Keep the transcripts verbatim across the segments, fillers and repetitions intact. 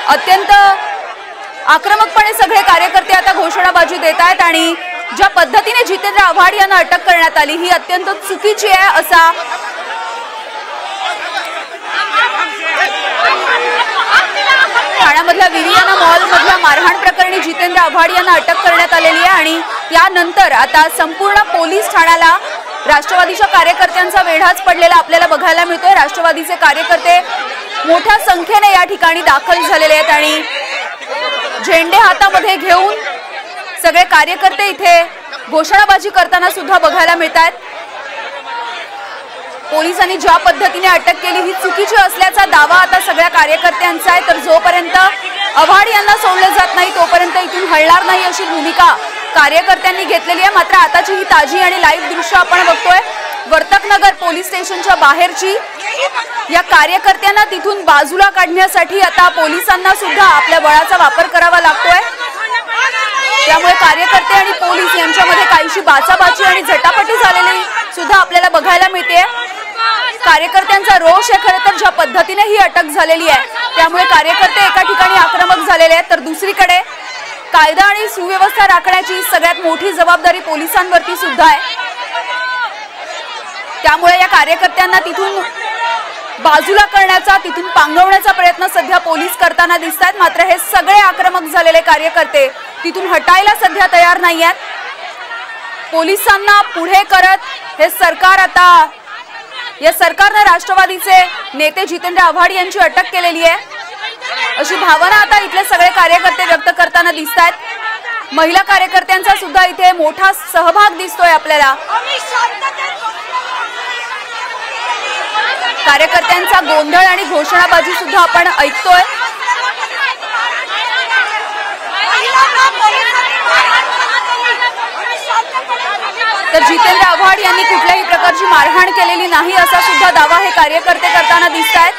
अत्यंत आक्रमकपणे सगळे कार्यकर्ते आता घोषणाबाजी देत आहेत आणि ज्या पद्धतीने जितेंद्र आव्हाड यांना अटक करण्यात आली ही अत्यंत चुकीची आहे असा ठाण्यामधल्या विवियाना मॉल मधल्या मारहाण प्रकरणी जितेंद्र आव्हाड यांना अटक करण्यात आलेली आहे आणि त्यानंतर आता संपूर्ण पोलीस ठाण्याला राष्ट्रवादीच्या कार्यकर्त्यांचा वेढाच पडलेला आपल्याला बघायला मिळतोय। राष्ट्रवादीचे कार्यकर्ते मोठ्या संख्येने या ठिकाणी दाखल झालेले आहेत आणि झेंडे हातामध्ये घेऊन सगळे कार्यकर्ते इथे घोषणाबाजी करताना सुद्धा बघायला मिळतात। पोलिसांनी ज्या पद्धतीने अटक केली ही चुकीची असल्याचा दावा आता सगळ्या कार्यकर्त्यांचा आहे। तर जोपर्यंत आव्हाड यांना सोडलं जात नाही तोपर्यंत इथून हलणार नाही अशी भूमिका कार्यकर्त्यांनी घेतलेली आहे। मात्र आताची ही ताजी आणि लाईव्ह दृश्य आपण बघतोय वर्तकनगर पोलीस स्टेशनच्या बाहेरची। या कार्यकर्त्यांना तिथून बाजूला काढण्यासाठी आता पोलिसांना सुद्धा आपल्या बळाचा वापर करावा लागतोय। त्यामुळे कार्यकर्ते आणि पोलीस यांच्यामध्ये काहीशी बाचाबाची आणि झटापटी झालेली सुद्धा आपल्याला बघायला मिळते। कार्यकर्त्यांचा रोष आहे खरं तर ज्या पद्धतीने ही अटक झालेली आहे त्यामुळे कार्यकर्ते एका ठिकाणी आक्रमक झालेले आहेत तर दुसरीकडे कायदा आणि सुव्यवस्था राखण्याची सगळ्यात मोठी जबाबदारी पोलिसांवरती सुद्धा आहे। त्यामुळे या कार्यकर्त्यांना तिथून बाजूला करण्याचा तिथून पांगवण्याचा प्रयत्न सध्या पोलीस करताना दिसत आहेत। मात्र हे सगळे आक्रमक झालेले कार्यकर्ते तिथून हटायला सध्या तयार नाही आहेत। पोलिसांना पुढे करत हे सरकार आता या सरकारने राष्ट्रवादीचे नेते जितेंद्र आव्हाड यांची अटक केलेली आहे अशी भावना आता इथले सगळे कार्यकर्ते व्यक्त करताना दिसत आहेत। महिला कार्यकर्त्यांचा सुद्धा इथे मोठा सहभाग दिसतोय आपल्याला। कार्यकर्त्यांचा गोंधळ आणि घोषणाबाजी सुद्धा आपण ऐकतोय। तर जितेंद्र आव्हाड यांनी कुठल्याही प्रकारची मारहाण केलेली नाही असा सुद्धा दावा हे कार्यकर्ते करताना दिसत आहेत।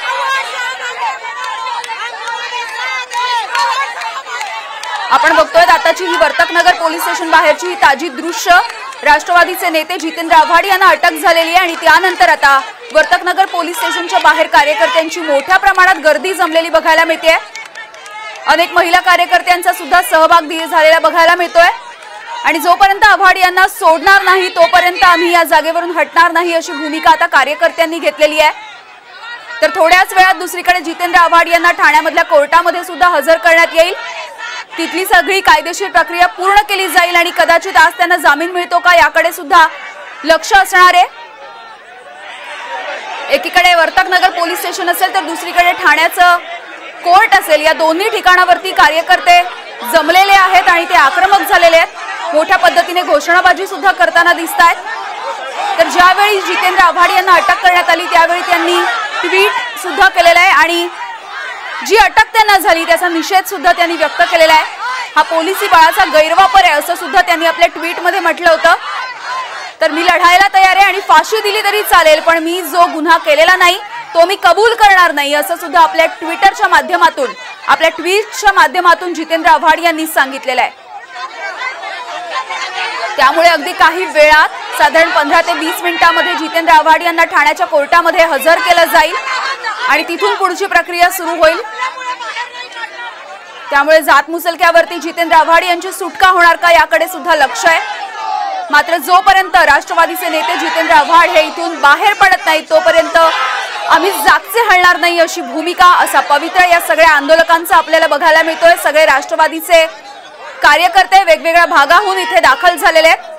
आपण बघतोय आताची ही वर्तकनगर पोलीस स्टेशन बाहेरची ही ताजी दृश्य। राष्ट्रवादीचे नेते जितेंद्र आव्हाड यांना अटक झालेली आहे आणि त्यानंतर आता वर्तकनगर पोलीस स्टेशनच्या बाहेर कार्यकर्त्यांची मोठ्या प्रमाणात गर्दी जमलेली बघायला मिळते। अनेक महिला कार्यकर्त्यांचा सुद्धा सहभाग झालेला बघायला मिळतोय आणि जोपर्यंत आव्हाड यांना सोडणार नाही तोपर्यंत आम्ही या जागेवरून हटणार नाही अशी भूमिका आता कार्यकर्त्यांनी घेतलेली आहे। तर थोड्याच वेळात दुसरीकडे जितेंद्र आव्हाड यांना ठाण्यामधल्या कोर्टामध्ये सुद्धा हजर करण्यात येईल। तिथली सगळी कायदेशीर प्रक्रिया पूर्ण केली जाईल आणि कदाचित आज त्यांना जामीन मिळतो का याकडे सुद्धा लक्ष असणार आहे। एकीकडे वर्तकनगर पोलीस स्टेशन असेल तर दुसरीकडे ठाण्याचं कोर्ट असेल। या दोन्ही ठिकाणावरती कार्यकर्ते जमलेले आहेत आणि ते आक्रमक झालेले आहेत। मोठ्या पद्धतीने घोषणाबाजी सुद्धा करताना दिसत आहेत। तर ज्यावेळी जितेंद्र आव्हाड यांना अटक करण्यात आली त्यावेळी त्यांनी ट्विट सुद्धा केलेलं आहे आणि जी अटक त्यांना झाली त्याचा निषेध सुद्धा त्यांनी व्यक्त केलेला आहे। हा पोलिसी बळाचा गैरवापर आहे असं सुद्धा त्यांनी आपल्या ट्विटमध्ये म्हटलं होतं। तर मी लढायला तयार आहे आणि फाशी दिली तरी चालेल पण मी जो गुन्हा केलेला नाही तो मी कबूल करणार नाही असं सुद्धा आपल्या ट्विटरच्या माध्यमातून आपल्या ट्विटच्या माध्यमातून जितेंद्र आव्हाड यांनी सांगितलेलं आहे। त्यामुळे अगदी काही वेळात साधारण पंधरा ते वीस मिनिटांमध्ये जितेंद्र आव्हाड यांना ठाण्याच्या कोर्टामध्ये हजर केलं जाईल आणि तिथून पुढची प्रक्रिया सुरू होईल। त्यामुळे जात मुसलक्यावरती जितेंद्र आव्हाड यांची सुटका होणार का याकडे सुद्धा लक्ष आहे। मात्र जोपर्यंत राष्ट्रवादीचे नेते जितेंद्र आव्हाड हे इथून बाहेर पडत नाहीत तोपर्यंत आम्ही जागचे हलणार नाही अशी भूमिका असा पवित्र या सगळ्या आंदोलकांचा आपल्याला बघायला मिळतोय। सगळे राष्ट्रवादीचे कार्यकर्ते वेगवेगळ्या भागाहून इथे दाखल झालेले आहेत।